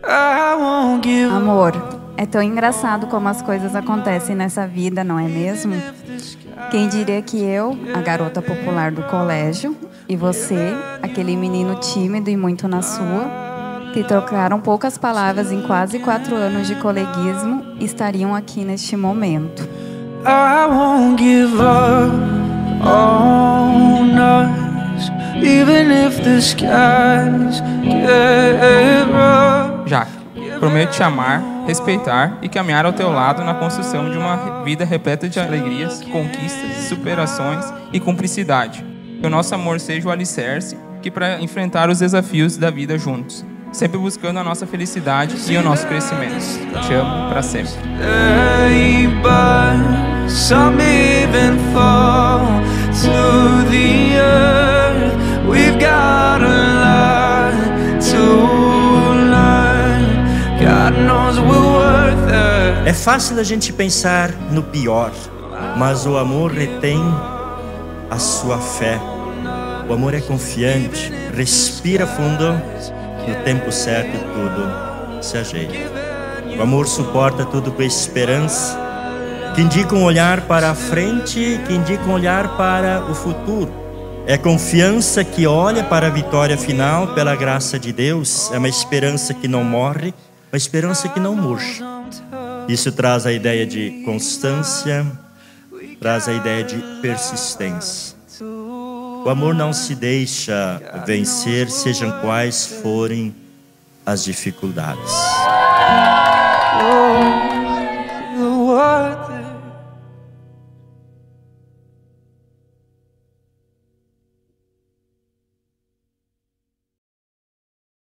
Amor, é tão engraçado como as coisas acontecem nessa vida, não é mesmo? Quem diria que eu, a garota popular do colégio, e você, aquele menino tímido e muito na sua, que trocaram poucas palavras em quase 4 anos de coleguismo, estariam aqui neste momento. I won't give up on us, even if the skies get rough. Jaque, prometo te amar, respeitar e caminhar ao teu lado na construção de uma vida repleta de alegrias, conquistas, superações e cumplicidade. Que o nosso amor seja o alicerce que para enfrentar os desafios da vida juntos, sempre buscando a nossa felicidade e o nosso crescimento. Te amo para sempre. Some even fall to the earth. We've got a lot to learn. God knows we're worth it. É fácil a gente pensar no pior, mas o amor retém a sua fé. O amor é confiante, respira fundo, no tempo certo tudo se ajeita. O amor suporta tudo com esperança, que indica um olhar para a frente, que indica um olhar para o futuro. É confiança que olha para a vitória final pela graça de Deus. É uma esperança que não morre, uma esperança que não murcha. Isso traz a ideia de constância, traz a ideia de persistência. O amor não se deixa vencer, sejam quais forem as dificuldades.